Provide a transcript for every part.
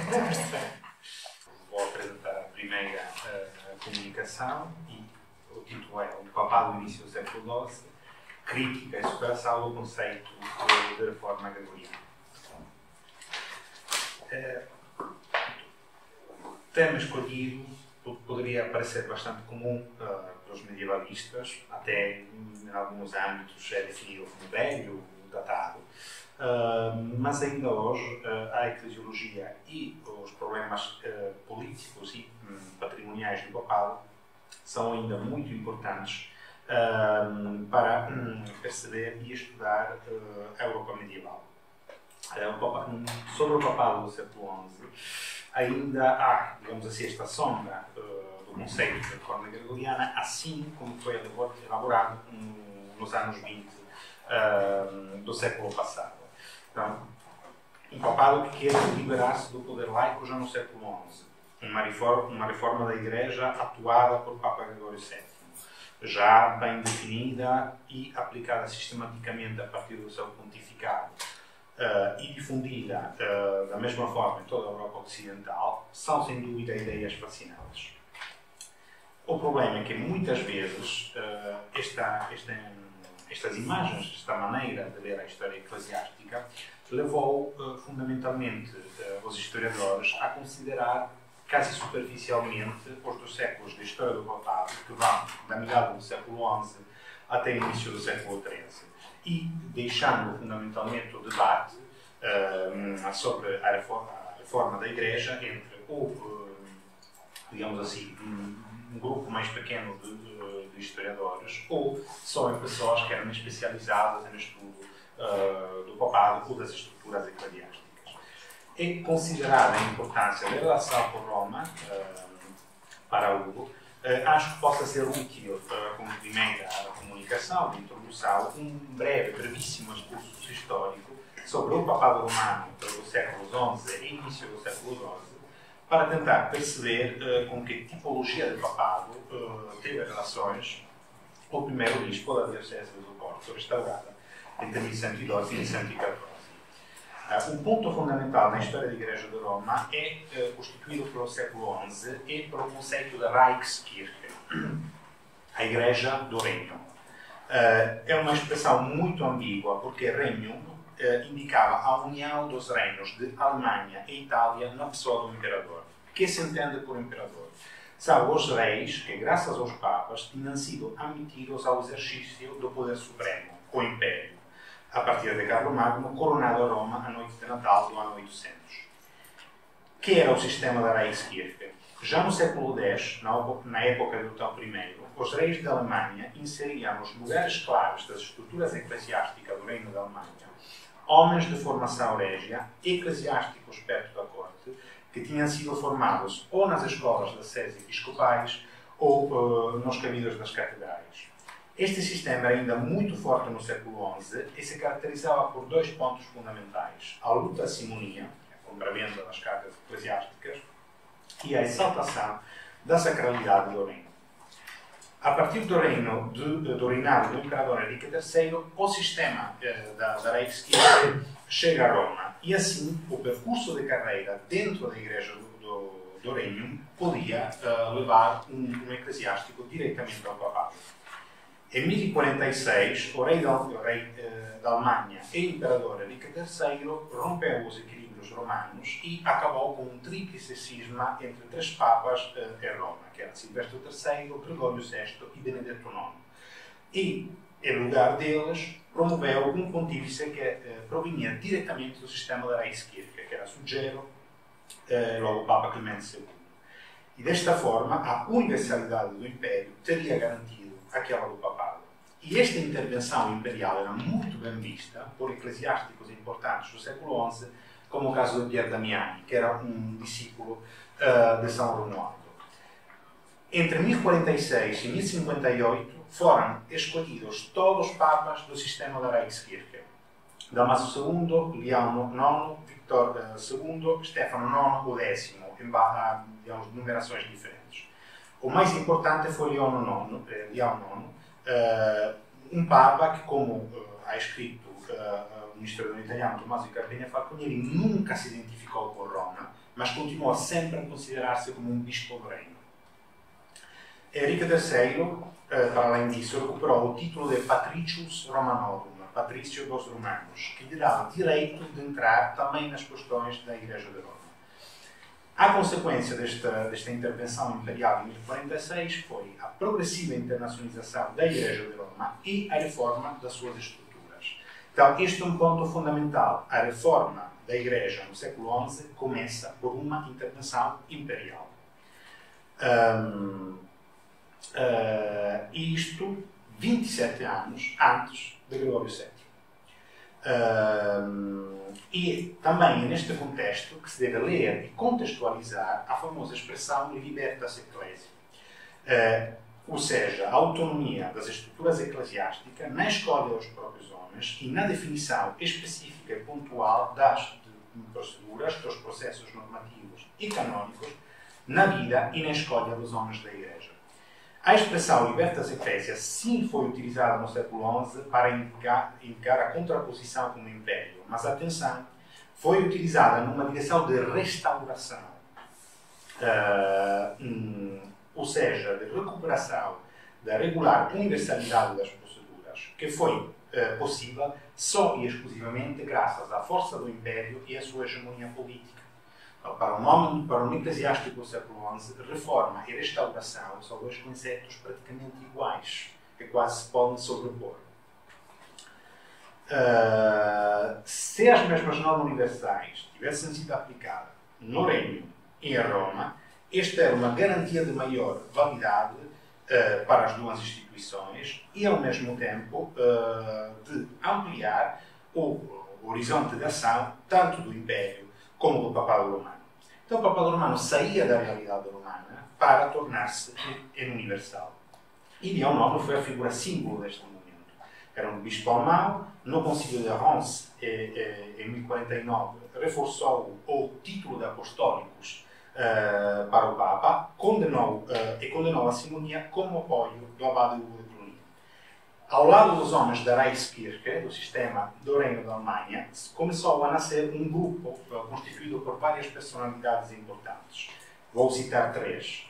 Vou apresentar a primeira comunicação e o título é O Papado do Início do século XII, Crítica e Superação do Conceito de Reforma Gregoriana. O tema escolhido poderia parecer bastante comum para os medievalistas, até em alguns âmbitos é definido como velho, datado, mas ainda hoje a eclesiologia e os problemas políticos e patrimoniais do papado são ainda muito importantes para perceber e estudar a Europa medieval. Sobre o papado do século XI, ainda há, digamos assim, esta sombra do conceito de reforma gregoriana, assim como foi elaborado nos anos 20 do século passado. Então, um papado que quer liberar-se do poder laico já no século XI, uma reforma da Igreja atuada por Papa Gregório VII, já bem definida e aplicada sistematicamente a partir do seu pontificado, e difundida da mesma forma em toda a Europa Ocidental, são sem dúvida ideias fascinantes. O problema é que muitas vezes estas imagens, esta maneira de ler a história eclesiástica, levou fundamentalmente os historiadores a considerar quase superficialmente os dos séculos da história do papado, que vão da metade do século XI até o início do século XIII, e deixando fundamentalmente o debate sobre a reforma da Igreja entre digamos assim, um grupo mais pequeno de historiadores ou só em pessoas que eram especializadas no estudo do papado ou das estruturas eclesiásticas. É considerada a importância da relação com Roma para Hugo. Acho que possa ser útil, como primeira comunicação, de introdução, um brevíssimo excurso histórico sobre o papado romano dos séculos XI e início do século XII, para tentar perceber com que tipologia de papado teve relações o primeiro bispo da Diocese do Porto, restaurada entre 1112 e 1114. Um ponto fundamental na história da Igreja de Roma é constituído pelo século XI e pelo conceito de Reichskirche, a Igreja do Reino. É uma expressão muito ambígua, porque reino indicava a união dos reinos de Alemanha e Itália na pessoa do imperador. O que se entende por imperador? São os reis que, graças aos papas, tinham sido admitidos ao exercício do poder supremo, o império, a partir de Carlomagno, coronado a Roma à noite de Natal do ano 800. Que era o sistema da Reichskirche? Já no século X, na época de Otão I, os reis da Alemanha inseriam nos lugares claves das estruturas eclesiásticas do Reino da Alemanha homens de formação régia, eclesiásticos perto da corte, que tinham sido formados ou nas escolas das sedes episcopais ou nos cabidos das catedrais. Este sistema era ainda muito forte no século XI e se caracterizava por dois pontos fundamentais: a luta simonia, a compra-venda das cartas eclesiásticas, e a exaltação da sacralidade do reino. A partir do reinado do imperador Henrique III, o sistema da Reichskirche chega a Roma e assim o percurso de carreira dentro da Igreja do Reino podia levar um eclesiástico diretamente ao papado. Em 1046, o rei da Alemanha e o imperador Henrique III rompeu os equilíbrios romanos e acabou com um tríplice cisma entre três papas em Roma, que eram Silvestre III, Gregório VI e Benedetto IX. E, em lugar deles, promoveu um pontífice que provinha diretamente do sistema da Reichskirche, que era Suggero, logo o Papa Clemente II. E desta forma, a universalidade do Império teria garantido aquela do papado. E esta intervenção imperial era muito bem vista por eclesiásticos importantes do século XI, como o caso de Pier Damiani, que era um discípulo de São Romualdo. Entre 1046 e 1058 foram escolhidos todos os papas do sistema da Reichskirche: Damaso II, Leão IX, Victor II, Stefano IX, o X, em digamos, numerações diferentes. O mais importante foi Leão IX, um papa que, como ha escrito o historiador italiano Tommaso Carpegna Falconieri, nunca se identificou com Roma, mas continuou sempre a considerar-se como um bispo do reino. Henrique III, para além disso, recuperou o título de Patricius Romanorum, Patrício dos Romanos, que lhe dava direito de entrar também nas questões da Igreja de Roma. A consequência desta intervenção imperial em 1046 foi a progressiva internacionalização da Igreja de Roma e a reforma das suas estruturas. Então, este é um ponto fundamental. A reforma da Igreja no século XI começa por uma intervenção imperial. E isto 27 anos antes de Gregório VII. E também é neste contexto que se deve ler e contextualizar a famosa expressão libertas ecclesiae, ou seja, a autonomia das estruturas eclesiásticas na escolha dos próprios homens e na definição específica e pontual das proceduras, dos processos normativos e canónicos na vida e na escolha dos homens da Igreja. A expressão libertas ecclesiae sim foi utilizada no século XI para indicar a contraposição com o Império, mas atenção, foi utilizada numa direção de restauração, ou seja, de recuperação da regular universalidade das proceduras, que foi possível só e exclusivamente graças à força do Império e à sua hegemonia política. Para um eclesiástico do século XI, reforma e restauração são dois conceitos praticamente iguais, que quase se podem sobrepor. Se as mesmas normas universais tivessem sido aplicadas no Reino e em Roma, esta era uma garantia de maior validade para as duas instituições e, ao mesmo tempo, de ampliar o horizonte de ação tanto do Império como do Papado Romano. Então, o Papado Romano saía da realidade romana para tornar-se universal. E Leão IX foi a figura símbolo deste momento. Era um bispo alemão, no Concílio de Reims, em 1049, reforçou o título de apostólicos para o Papa, condenou a simonia como apoio do abade Hugo de Cluny. Ao lado dos homens da Reichskirche, do sistema do Reino da Alemanha, começou a nascer um grupo constituído por várias personalidades importantes. Vou citar três.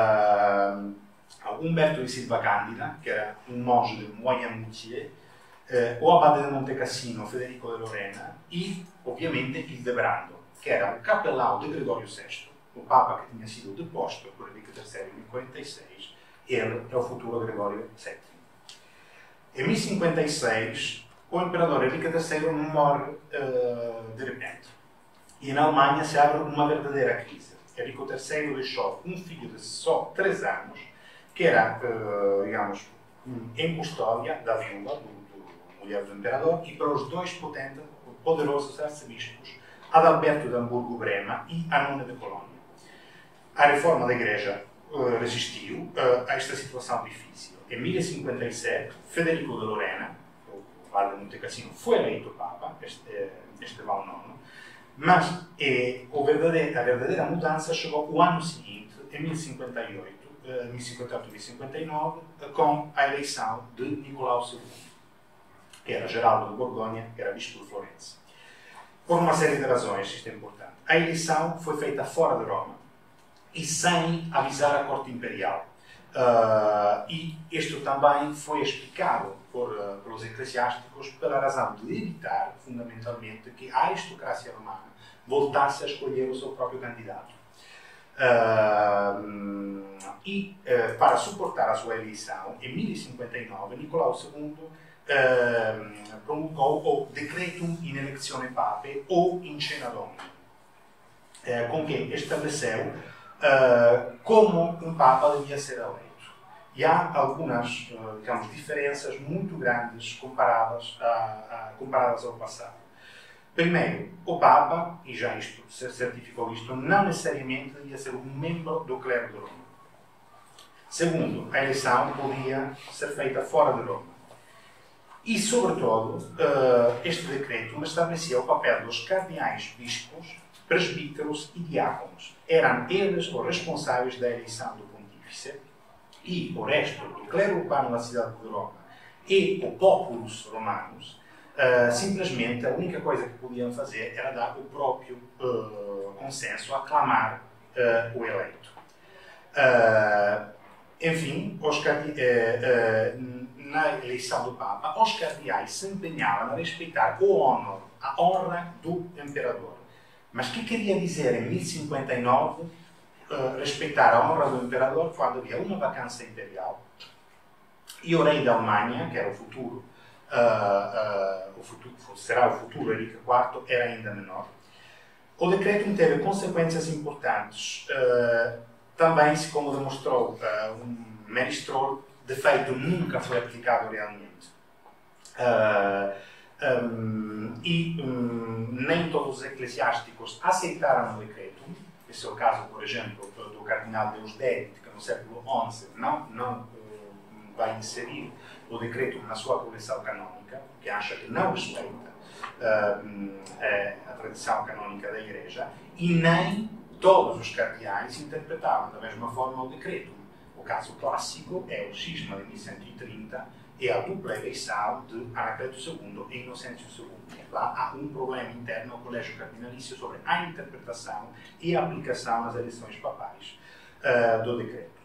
Humberto de Silva Cândida, que era um monge de Moyen-Moutier, o abade de Monte Cassino, Federico de Lorena, e, obviamente, Hildebrando, que era o capelão de Gregório VI, o Papa que tinha sido deposto por Henrique III em 1046, ele é o futuro Gregório VII. Em 1056, o imperador Henrique III morre de repente. E na Alemanha se abre uma verdadeira crise. Henrique III deixou um filho de só 3 anos, que era, digamos, em custódia da viúva, mulher do imperador, e para os dois poderosos arcebispos, Adalberto de Hamburgo-Brema e Anone de Colônia. A reforma da Igreja resistiu a esta situação difícil. Em 1057, Federico de Lorena, o padre de Monte Cassino, foi eleito Papa, Estevão IX, mas a verdadeira mudança chegou o ano seguinte, em 1058 e 1059, com a eleição de Nicolau II, que era Geraldo de Borgonha, que era bispo de Florença. Por uma série de razões, isto é importante. A eleição foi feita fora de Roma e sem avisar a corte imperial. E isto também foi explicado pelos eclesiásticos pela razão de evitar, fundamentalmente, que a aristocracia romana voltasse a escolher o seu próprio candidato. Para suportar a sua eleição, em 1059, Nicolau II promulgou o Decretum in Electione Papae ou in Scena Domini, com que estabeleceu como um Papa devia ser eleito. E há algumas, digamos, diferenças muito grandes comparadas ao passado. Primeiro, o Papa, e já isto se certificou isto, não necessariamente devia ser um membro do clero de Roma. Segundo, a eleição podia ser feita fora de Roma. E, sobretudo, este decreto estabelecia o papel dos cardeais bispos, presbíteros e diáconos. Eram eles os responsáveis da eleição do pontífice e o resto do clero urbano da cidade de Roma e o populus romanos simplesmente a única coisa que podiam fazer era dar o próprio consenso, aclamar o eleito. Enfim, na eleição do Papa, os cardeais se empenhavam a respeitar a honra do imperador. Mas o que queria dizer em 1059 respeitar a honra do imperador quando havia uma vacância imperial e o rei da Alemanha, que era será o futuro Henrique IV, era ainda menor? O decreto teve consequências importantes. Também, como demonstrou Mary Stroll, de feito nunca foi aplicado realmente. Nem todos os eclesiásticos aceitaram o decreto. Esse é o caso, por exemplo, do cardeal Deusdedit, que no século XI não vai inserir o decreto na sua coleção canônica, porque acha que não respeita a tradição canônica da Igreja, e nem todos os cardeais interpretavam da mesma forma o decreto. O caso clássico é o cisma de 1130 e a dupla eleição de Anacleto II e Inocêncio II. Lá há um problema interno ao Colégio Cardinalício sobre a interpretação e a aplicação nas eleições papais do decreto.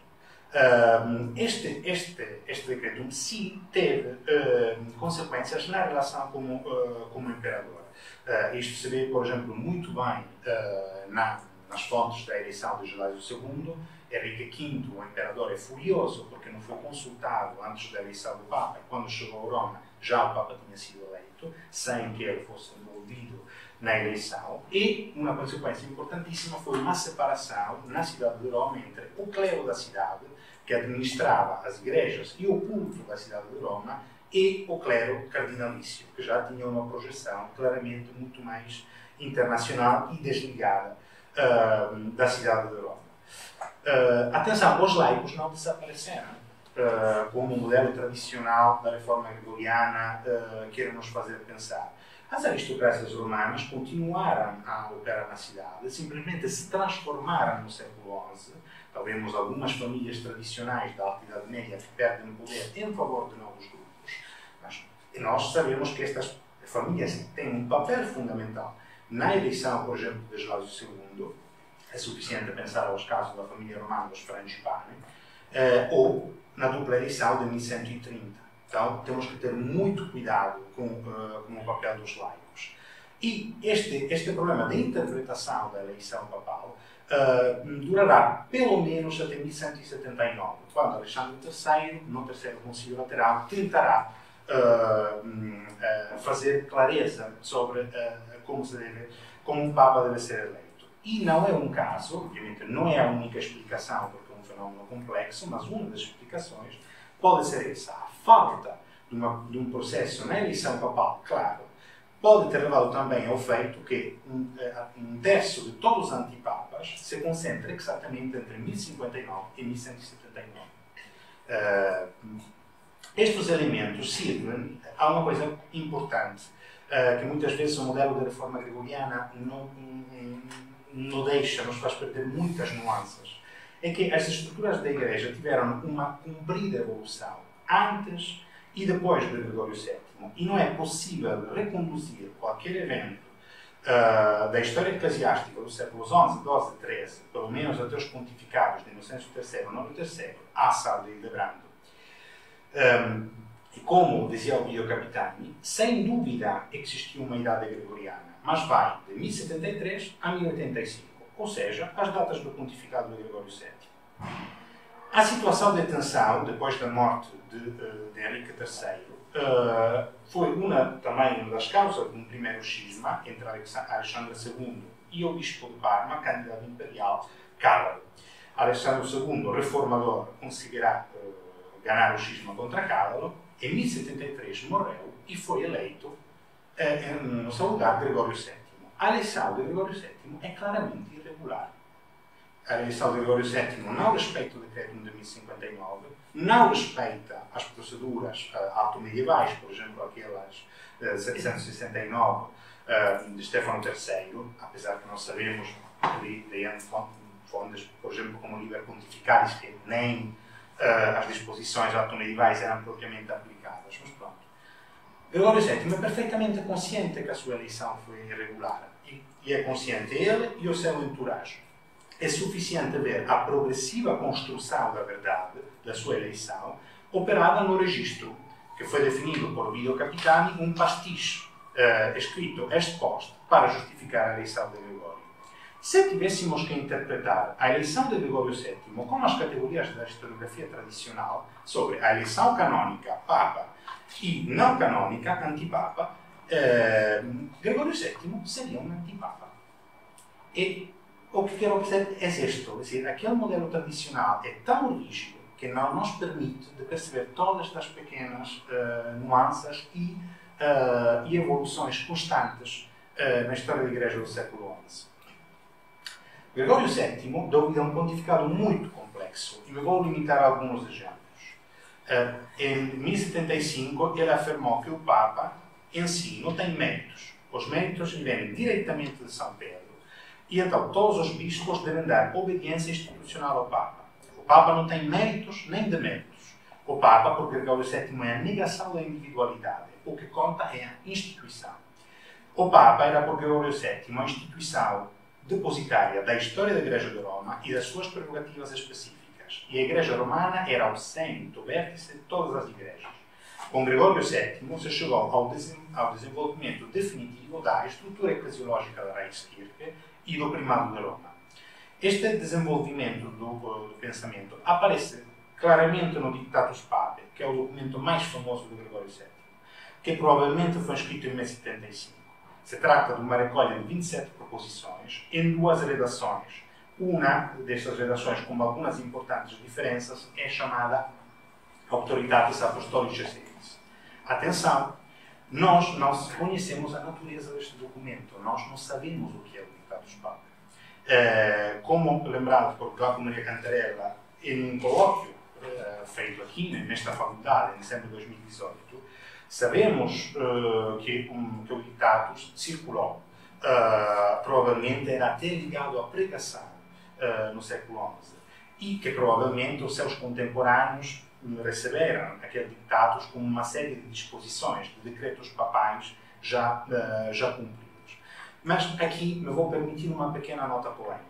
Este decreto sim teve consequências na relação com o imperador. Isto se vê, por exemplo, muito bem nas fontes da eleição de Gelásio II. Henrique V, o imperador, é furioso porque não foi consultado antes da eleição do Papa. Quando chegou a Roma, já o Papa tinha sido eleito, sem que ele fosse envolvido na eleição. E uma consequência importantíssima foi uma separação na cidade de Roma entre o clero da cidade, que administrava as igrejas e o culto da cidade de Roma, e o clero cardinalício, que já tinha uma projeção claramente muito mais internacional e desligada da cidade de Roma. Atenção, os laicos não desapareceram como um modelo tradicional da reforma gregoriana quer nos fazer pensar. As aristocracias romanas continuaram a operar na cidade, simplesmente se transformaram no século XI. Então vemos algumas famílias tradicionais da Alta Idade Média que perdem o poder em favor de novos grupos. Mas nós sabemos que estas famílias têm um papel fundamental na eleição, por exemplo, de Gelásio II. É suficiente pensar aos casos da família romana dos Frangipane, ou na dupla eleição de 1130. Então, temos que ter muito cuidado com o papel dos laicos. E este problema de interpretação da eleição papal durará pelo menos até 1179, quando Alexandre III, no terceiro concílio lateral, tentará fazer clareza sobre como um Papa deve ser eleito. E não é um caso, obviamente não é a única explicação, porque é um fenómeno complexo, mas uma das explicações pode ser essa. A falta de um processo na eleição papal, claro, pode ter levado também ao feito que um terço de todos os antipapas se concentra exatamente entre 1059 e 1179. Estes elementos servem a uma coisa importante, que muitas vezes o modelo da reforma gregoriana nos faz perder muitas nuances. É que as estruturas da Igreja tiveram uma comprida evolução antes e depois de Gregório VII. E não é possível reconduzir qualquer evento da história eclesiástica dos séculos XI, XII e XIII, pelo menos até os pontificados de Inocêncio III e Honório III, à Sala de Hildebrando. E como dizia o Guido Capitani, sem dúvida existiu uma idade gregoriana, mas vai de 1073 a 1085, ou seja, as datas do pontificado de Gregório VII. A situação de tensão, depois da morte de Henrique III, foi também uma das causas de um primeiro cisma entre Alexandre II e o bispo de Parma, candidato imperial, Carlo. Alexandre II, reformador, conseguirá ganhar o cisma contra Carlo. Em 1073 morreu e foi eleito no seu lugar Gregório VII. A eleição de Gregório VII é claramente irregular. A eleição de Gregório VII não respeita o decreto de 1059, não respeita as proceduras altomedievais, por exemplo, aquelas de 769 de Stefano III, apesar que nós sabemos de fontes, por exemplo, como o Liber Pontificalis, que nem as disposições altomedievais eram propriamente aplicadas. Mas pronto. Gregório VII é perfeitamente consciente que a sua eleição foi irregular. E é consciente ele e o seu entourage. É suficiente ver a progressiva construção da verdade da sua eleição operada no registro, que foi definido por Guido Capitani um pastiche escrito ex post para justificar a eleição de Gregório. Se tivéssemos que interpretar a eleição de Gregório VII com as categorias da historiografia tradicional sobre a eleição canônica, Papa, e não canônica, antipapa, Gregório VII seria um antipapa. E o que quero dizer é isto, aquele modelo tradicional é tão rígido que não nos permite de perceber todas as pequenas nuances e evoluções constantes na história da Igreja do século XI. Gregório VII deu um pontificado muito complexo e me vou limitar a alguns exemplos. Em 1075 ele afirmou que o Papa em si não tem méritos. Os méritos vêm diretamente de São Pedro e então todos os bispos devem dar obediência institucional ao Papa. O Papa não tem méritos nem deméritos. O Papa, por Gregório VII, é a negação da individualidade. O que conta é a instituição. O Papa era, por Gregório VII, uma instituição depositária da história da Igreja de Roma e das suas prerrogativas específicas. E a Igreja Romana era o centro, o vértice de todas as igrejas. Com Gregório VII se chegou ao desenvolvimento definitivo da estrutura eclesiológica da Reichskirche e do primado de Roma. Este desenvolvimento do pensamento aparece claramente no Dictatus Papae, que é o documento mais famoso de Gregório VII, que provavelmente foi escrito em 1075. Se trata de uma recolha de 27 proposições em duas redações. Uma destas redações, com algumas importantes diferenças, é chamada Auctoritatis Apostolicae Sedis. Atenção, nós não conhecemos a natureza deste documento, nós não sabemos o que é o Dictatus Papae. Como lembrado por Glauco Maria Cantarella em um colóquio feito aqui, nesta faculdade, em dezembro de 2018, sabemos que o Dictatus circulou. Provavelmente era até ligado à pregação no século XI e que provavelmente os seus contemporâneos receberam aquele Dictatus como uma série de disposições, de decretos papais já cumpridos. Mas aqui me vou permitir uma pequena nota polémica.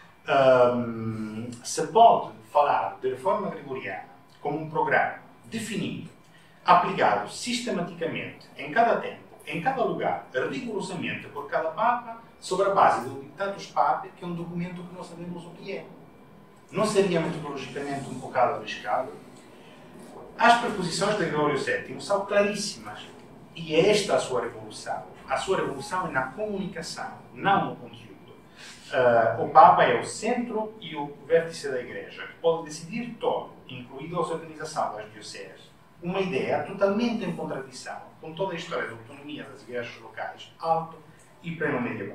Se pode falar de reforma gregoriana como um programa definido, aplicado sistematicamente, em cada tempo, em cada lugar, rigorosamente por cada Papa, sobre a base do Dictatus Papae, que é um documento que nós sabemos o que é. Não seria metodologicamente um bocado arriscado? As proposições de Gregório VII são claríssimas. E é esta a sua revolução. A sua revolução é na comunicação, não no conteúdo. O Papa é o centro e o vértice da Igreja, que pode decidir tudo, incluindo a organização das dioceses. Uma ideia totalmente em contradição com toda a história da autonomia das igrejas locais, alto e pré-medieval.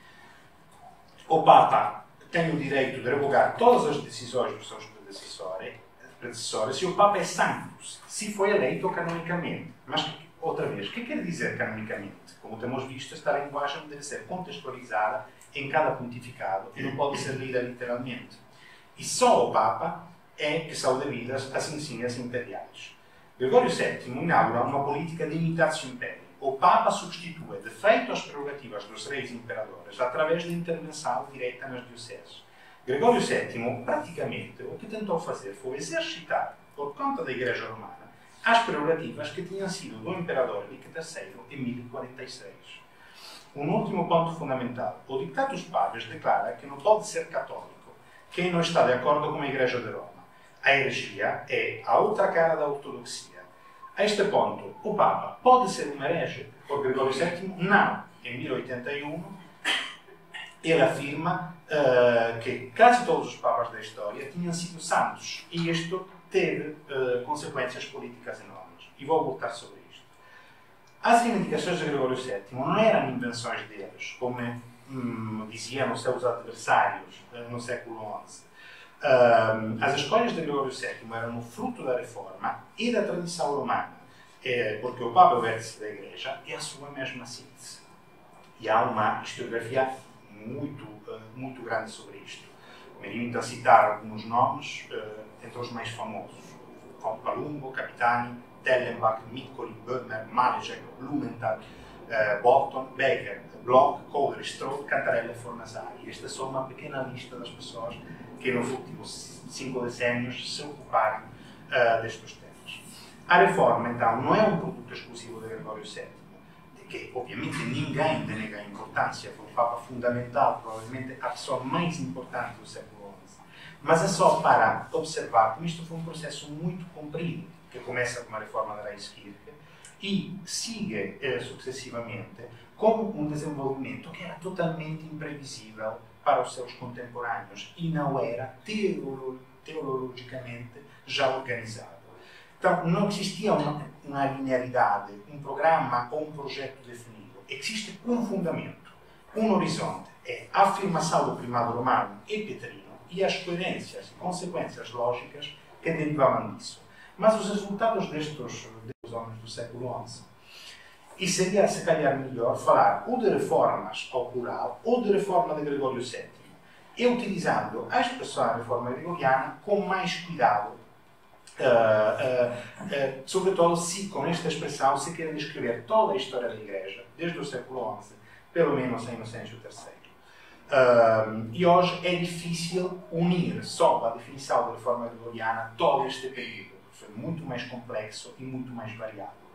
O Papa tem o direito de revogar todas as decisões dos seus predecessores e o Papa é santo, se foi eleito canonicamente. Mas, outra vez, o que quer dizer canonicamente? Como temos visto, esta linguagem deve ser contextualizada em cada pontificado e não pode ser lida literalmente. E só o Papa é que são devidas as insígnias imperiais. Gregório VII inaugura uma política de imitatio imperii. O Papa substitui, de feito, as prerrogativas dos reis imperadores através da intervenção direta nas dioceses. Gregório VII, praticamente, o que tentou fazer foi exercitar, por conta da Igreja Romana, as prerrogativas que tinham sido do imperador Henrique III em 1046. Um último ponto fundamental. O Dictatus Papae declara que não pode ser católico quem não está de acordo com a Igreja de Roma. A heresia é a outra cara da ortodoxia. A este ponto, o Papa pode ser um herege? Por Gregório VII, não. Em 1081, ele afirma que quase todos os papas da história tinham sido santos. E isto teve consequências políticas enormes. E vou voltar sobre isto. As reivindicações de Gregório VII não eram invenções deles, como diziam os seus adversários no século XI. As escolhas de Gregório VII eram o fruto da reforma e da tradição romana, porque o Papa é o vértice da Igreja e a sua mesma síntese. E há uma historiografia muito grande sobre isto. Me limito a citar alguns nomes, entre os mais famosos: Palumbo, Capitani, Tellenbach, Miccoli, Böhmer, Malecek, Blumenthal, Bolton, Becker, Bloch, Coleridge, Strauss, Cantarella e Fornasari. Esta é só uma pequena lista das pessoas que nos últimos 5 decênios se ocuparam destes temas. A reforma, então, não é um produto exclusivo de Gregório VII, de que, obviamente, ninguém denega a importância, foi um Papa fundamental, provavelmente a pessoa mais importante do século XI. Mas é só para observar que isto foi um processo muito comprido, que começa com a reforma da Reichskirche e sigue sucessivamente com um desenvolvimento que era totalmente imprevisível para os seus contemporâneos e não era teologicamente já organizado. Então, não existia uma linearidade, um programa ou um projeto definido. Existe um fundamento, um horizonte, é a afirmação do primado romano e petrino e as coerências e consequências lógicas que derivavam disso. Mas os resultados destes homens do século XI, e seria, se calhar, melhor falar ou de reformas ao plural ou de reforma de Gregório VII, e utilizando a expressão reforma gregoriana com mais cuidado, sobretudo se com esta expressão se quer descrever toda a história da Igreja, desde o século XI, pelo menos a Inocêncio III. E hoje é difícil unir só a definição da reforma gregoriana todo este período, foi muito mais complexo e muito mais variado.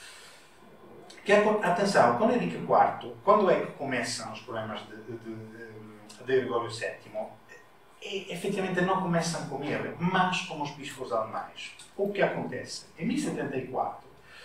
Atenção, com Henrique IV, quando é que começam os problemas de Gregório VII? Efetivamente não começam com ele, mas com os bispos alemães. O que acontece? Em 1074,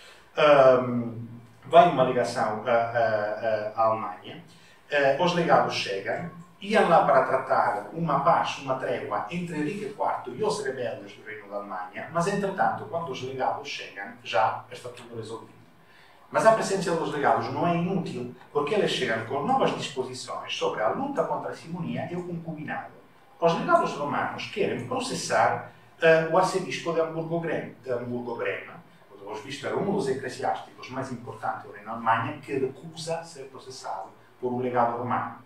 vai uma ligação à Alemanha, os legados chegam, iam lá para tratar uma paz, uma trégua entre Henrique IV e os rebeldes do Reino da Alemanha, mas entretanto, quando os legados chegam, já está tudo resolvido. Mas a presença dos legados não é inútil, porque eles chegam com novas disposições sobre a luta contra a simonia e o concubinado. Os legados romanos querem processar o arcebispo de Hamburgo-Brema. O arcebispo era um dos eclesiásticos mais importantes do Reino da Alemanha que recusa ser processado por um legado romano.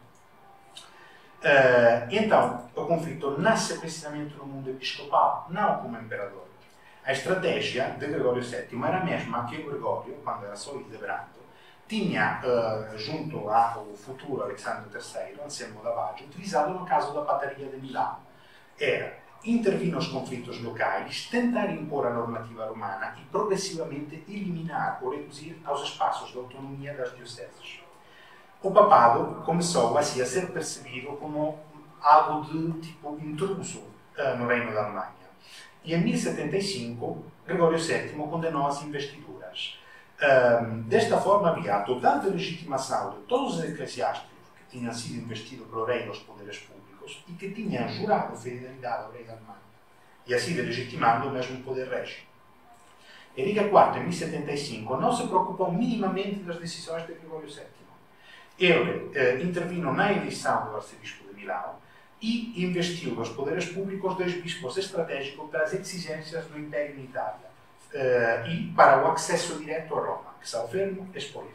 Então, o conflito nasce precisamente no mundo episcopal, não como imperador. A estratégia de Gregório VII era a mesma que o Gregório, quando era só Hildebrando, tinha, junto ao futuro Alessandro III, Anselmo da Baggio, utilizado no caso da Pataria de Milão. Era intervir nos conflitos locais, tentar impor a normativa romana e progressivamente eliminar ou reduzir aos espaços de autonomia das dioceses. O papado começou assim a ser percebido como algo de tipo intruso no Reino da Alemanha. E em 1075, Gregório VII condenou as investiduras. Desta forma, havia a total legitimação de todos os eclesiásticos que tinham sido investidos pelo rei dos poderes públicos e que tinham jurado fidelidade ao rei da Alemanha, e assim legitimando o mesmo poder régio. Henrique IV, em 1075, não se preocupou minimamente das decisões de Gregório VII. Ele interviu na eleição do arcebispo de Milão e investiu dos poderes públicos dois bispos estratégicos para as exigências do Império em Itália e para o acesso direto a Roma, que são Fermo e Spoleto.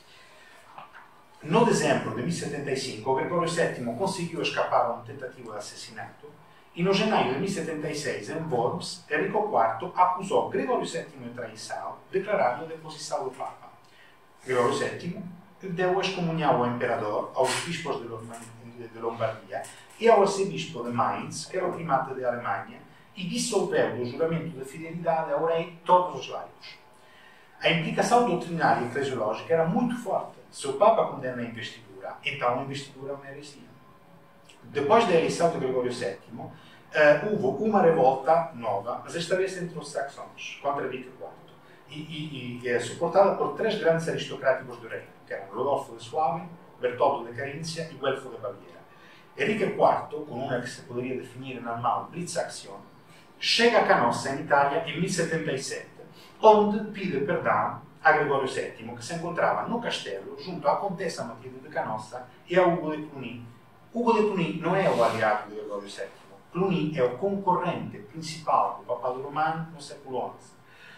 No dezembro de 1075, Gregório VII conseguiu escapar a uma tentativa de assassinato e no janeiro de 1076, em Worms, Henrique IV acusou Gregório VII de traição, declarando a deposição do Papa. Gregório VII deu excomunhão ao imperador, aos bispos de Lombardia e ao arcebispo de Mainz, que era o primata da Alemanha, e dissolveu do juramento de fidelidade ao rei todos os laicos. A implicação doutrinária e eclesiológica era muito forte. Se o Papa condena a investidura, então a investidura é uma heresia. Depois da eleição de Gregório VII, houve uma revolta nova, mas esta vez entre os saxões, contra Henrique IV, suportada por três grandes aristocráticos do reino, que eram Rodolfo de Suabia, Bertoldo de Carinzia e Guelfo de Baviera. Henrique IV, com uma que se poderia definir em alemão Blitzaction, chega a Canossa, em Itália, em 1077, onde pede perdão a Gregório VII, que se encontrava no castelo, junto à Contessa Matilde de Canossa e a Ugo de Cluny. Ugo de Cluny não é o aliado de Gregório VII. Cluny é o concorrente principal do papado romano no século XI.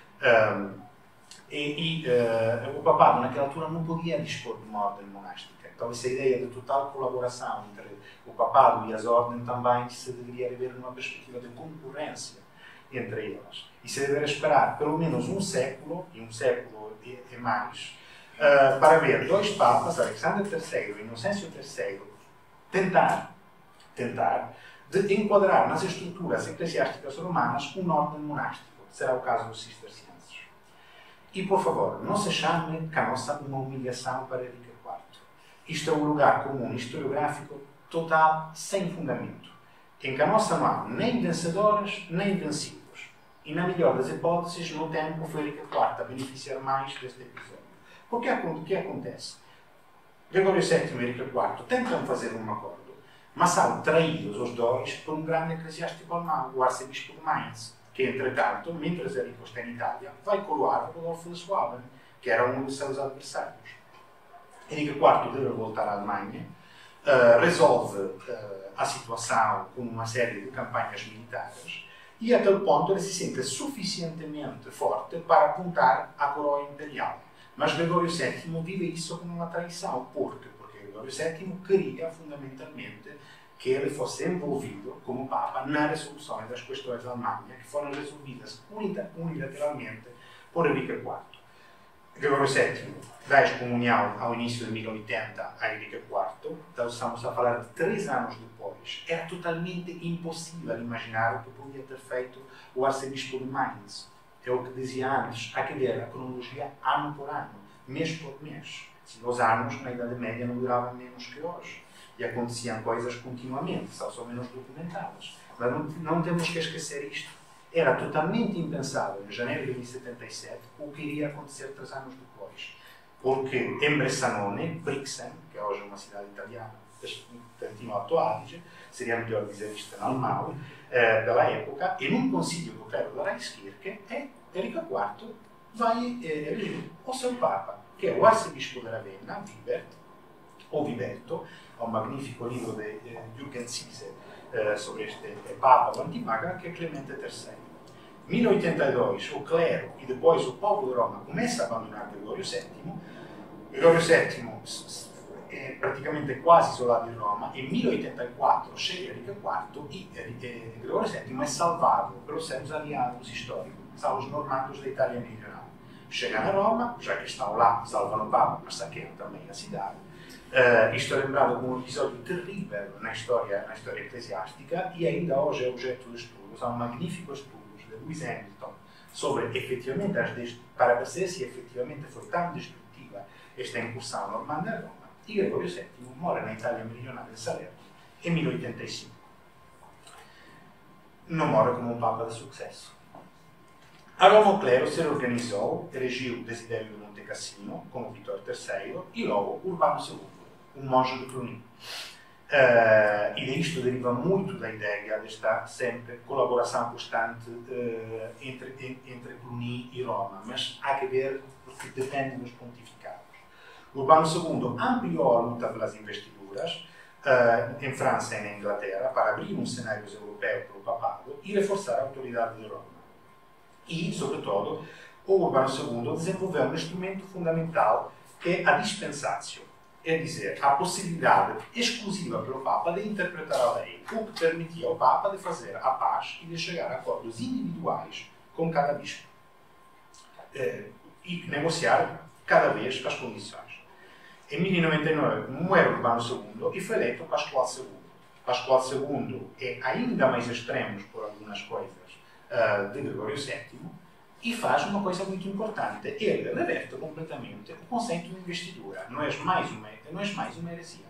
O papado, naquela altura, não podia dispor de uma ordem monástica. Então, essa ideia de total colaboração entre o papado e as ordens também se deveria rever numa perspectiva de concorrência. entre elas. E se deverá esperar pelo menos um século e mais, para ver dois papas, Alexandre III e Inocêncio III, tentar de enquadrar nas estruturas eclesiásticas romanas um ordem monástico. Será o caso dos cistercienses. E, por favor, não se chame Canossa uma humilhação para Henrique IV. Isto é um lugar comum historiográfico total, sem fundamento. Em Canossa não há nem vencedores, nem vencidos. E, na melhor das hipóteses, no tempo foi Henrique IV a beneficiar mais deste episódio. Porque o que acontece? Gregório VII e Henrique IV tentam fazer um acordo, mas são traídos os dois por um grande eclesiástico alemão, o arcebispo de Mainz, que, entretanto, mentre Enrico está em Itália, vai coroar Rodolfo de Schwaben, que era um dos seus adversários. Henrique IV deve voltar à Alemanha, resolve a situação com uma série de campanhas militares, e a tal ponto ele se sente suficientemente forte para apontar à coroa imperial. Mas Gregório VII vive isso como uma traição. Por quê? Porque Gregório VII queria, fundamentalmente, que ele fosse envolvido, como Papa, na resolução das questões da Alemanha, que foram resolvidas unilateralmente por Henrique IV. Gregório VII dá excomunhão ao início de 1080 a Henrique IV, então estamos a falar de 3 anos depois. Era totalmente impossível imaginar o que podia ter feito o arcebispo de Mainz. É o que dizia antes, há que ver a cronologia ano por ano, mês por mês. Os anos, na Idade Média, não duravam menos que hoje. E aconteciam coisas continuamente, são menos documentadas. Mas não temos que esquecer isto. Era totalmente impensável, em janeiro de 77, o que iria acontecer 3 anos depois. Porque em Bressanone, Brixen, que é hoje uma cidade italiana, Trentino Alto Adige, seria melhor dizer isto em alemão, pela época, e num concílio do clero da Reichskirche, Henrique IV vai eleger o seu Papa, que é o arcebispo de Ravenna, Viberto, há um magnífico livro de Jürgen Zise sobre este Papa, o Antipapa, que é Clemente III. Em 1082, o clero e depois o povo de Roma começa a abandonar Gregório VII. Gregório VII é praticamente quase isolado em Roma. Em 1084 chega Henrique IV e Gregório VII é salvado pelos seus aliados históricos, são os normandos da Itália meridional. Chegam a Roma, já que estão lá, salvam o Papa, mas saqueiam também a cidade. Isto é lembrado como um episódio terrível na história eclesiástica e ainda hoje é objeto de estudos. Há um magnífico estudo de Lewis Hamilton sobre, efetivamente, para perceber se efetivamente foi tão destrutiva esta incursão normanda a Roma. E Gregório VII mora na Itália meridionale em Salerno em 1085. Não mora como um Papa de sucesso. A Roma o clero se reorganizou, elegiu Desiderio de Monte Cassino como Vittorio III e logo Urbano II, um monge de Cluny. E disto deriva muito da ideia desta sempre colaboração constante entre Cluny e Roma, mas há que ver porque depende dos pontificados. Urbano II ampliou a luta pelas investiduras em França e na Inglaterra para abrir um cenário europeu para o papado e reforçar a autoridade de Roma. E, sobretudo, o Urbano II desenvolveu um instrumento fundamental que é a dispensatio, é dizer, a possibilidade exclusiva pelo Papa de interpretar a lei, o que permitia ao Papa de fazer a paz e de chegar a acordos individuais com cada bispo e negociar cada vez as condições. Em 1099 morre Urbano II e foi eleito Pascoal II. Pascoal II é ainda mais extremo por algumas coisas de Gregório VII e faz uma coisa muito importante. Ele reverte completamente o conceito de investidura. Não é mais uma heresia.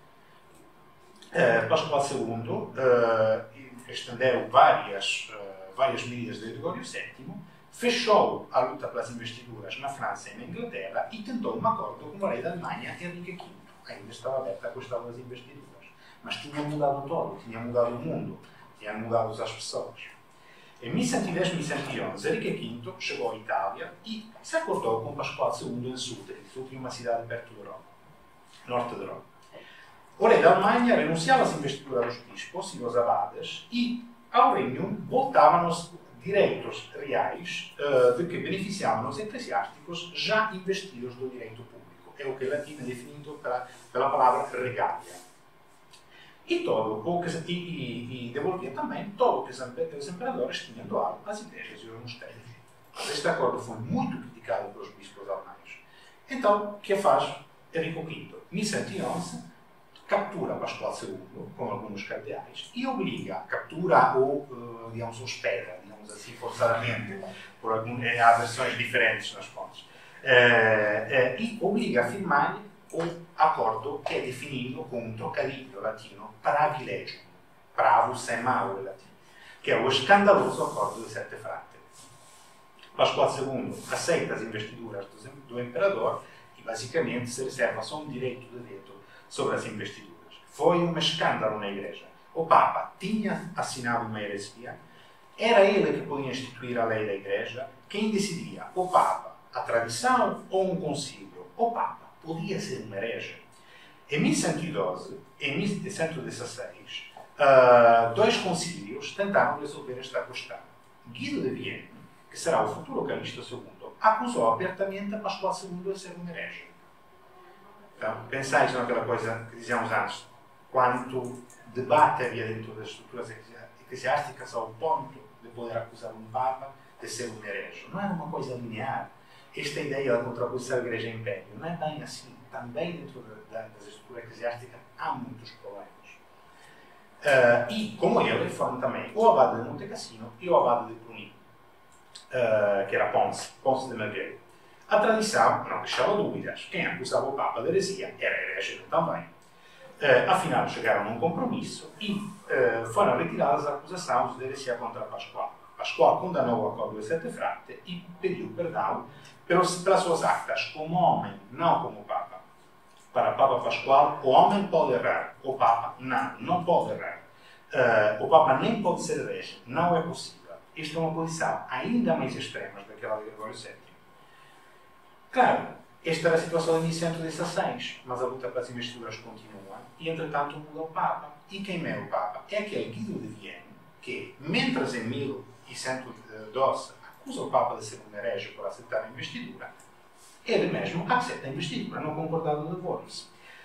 Pascoal II estendeu várias medidas de Gregório VII, fechou a luta pelas investiduras na França e na Inglaterra e tentou um acordo com o rei da Alemanha, Henrique V. Ainda estava aberta a questão das investiduras. Mas tinha mudado todo, tinha mudado o mundo, tinha mudado as pessoas. Em 1110 e 1111, Henrique V chegou à Itália e se acordou com Pascoal II em Sutri. Sutri é uma cidade perto de Roma, norte de Roma. O rei da Alemanha renunciava às investiduras dos bispos e dos abades e ao reino voltavam os direitos reais de que beneficiavam os eclesiásticos já investidos do direito público. É o que em latim é definido pela palavra regalia. e devolvia também todo o que os imperadores tinham doado às igrejas e aos mosteiros. Este acordo foi muito criticado pelos bispos alemães. Então, o que faz Henrique V? 1111, captura Pascoal II com alguns cardeais e obriga, captura ou, digamos, hospeda, digamos assim, forçadamente, há versões diferentes nas fontes, e obriga a firmar um acordo que é definido com um trocadilho latino pravilegium, bravo sem mal em latim, que é o escandaloso acordo de Sette Frate. Pascoal II aceita as investiduras do imperador e basicamente se reserva só um direito de veto sobre as investiduras. Foi um escândalo na Igreja. O Papa tinha assinado uma heresia, era ele que podia instituir a lei da Igreja, quem decidia? O Papa, a tradição ou um concílio? O Papa podia ser um herege. Em 1112 e 1116, dois concílios tentaram resolver esta questão. Guido de Vienne, que será o futuro Calixto II, acusou abertamente a Pascoal II de ser um herege. Então, pensais naquela coisa que dizíamos antes, quanto debate havia dentro das estruturas eclesiásticas ao ponto de poder acusar um Papa de ser um herege. Não era uma coisa linear. Esta ideia da contraposição da Igreja-Império não é bem assim. Também dentro das estruturas eclesiásticas há muitos problemas. E, como ele, foram também o abade de Monte Cassino e o abade de Cluny, que era Ponce de Merguez. A tradição não deixava dúvidas. Quem acusava o Papa de heresia era herege também. Afinal, chegaram a um compromisso e foram retiradas as acusações de heresia contra Pascoal. Pascoal condenou o acordo de Sette Frate e pediu perdão pelas suas actas como homem, não como Papa. Para Papa Pascoal, o homem pode errar, o Papa não pode errar. O Papa nem pode ser herege, não é possível. Esta é uma posição ainda mais extrema daquela de Gregório VII. Claro, esta era a situação de 1116, mas a luta para as investiduras continua e, entretanto, muda o Papa. E quem é o Papa? É aquele Guido de Vienne que, mientras em 1112 acusa o Papa de ser um herege por aceitar a investidura, ele mesmo aceita a investidura no Concordado de Worms.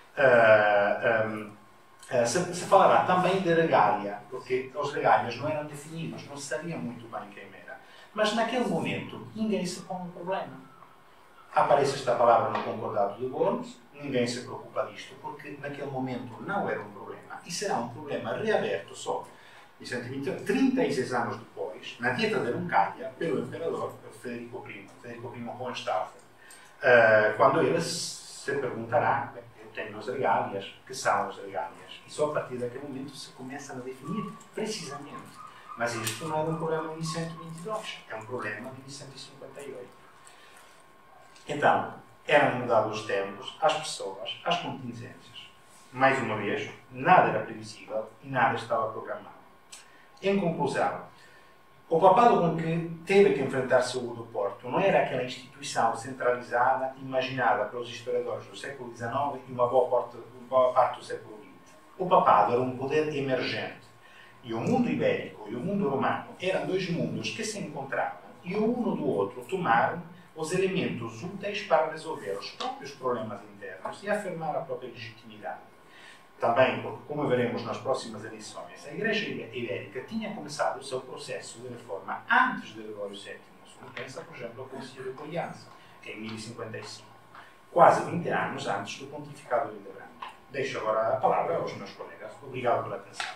Se falará também de regalia, porque os regálias não eram definidos, não se sabia muito bem quem era. Mas naquele momento ninguém se põe um problema. Aparece esta palavra no Concordado de Worms, ninguém se preocupa disto, porque naquele momento não era um problema, e será um problema reaberto só 36 anos depois, na Dieta de Roncaglia, pelo imperador Federico I Hohenstaufen, quando ele se perguntará, eu tenho as regálias, que são as regálias? E só a partir daquele momento se começa a definir precisamente. Mas isto não é um problema de 1122, é um problema de 1158. Então, eram mudados os tempos, as pessoas, as contingências. Mais uma vez, nada era previsível e nada estava programado. Em conclusão, o papado com que teve que enfrentar-se o do Porto não era aquela instituição centralizada imaginada pelos historiadores do século XIX e uma boa parte do século XX. O papado era um poder emergente e o mundo ibérico e o mundo romano eram dois mundos que se encontravam e um do outro tomaram os elementos úteis para resolver os próprios problemas internos e afirmar a própria legitimidade. Também, porque, como veremos nas próximas edições, a Igreja Ibérica tinha começado o seu processo de reforma antes de Gregório VII. Pensa, por exemplo, ao Concílio de Aliança, em 1055, quase 20 anos antes do pontificado de Hildebrand. Deixo agora a palavra aos meus colegas. Obrigado pela atenção.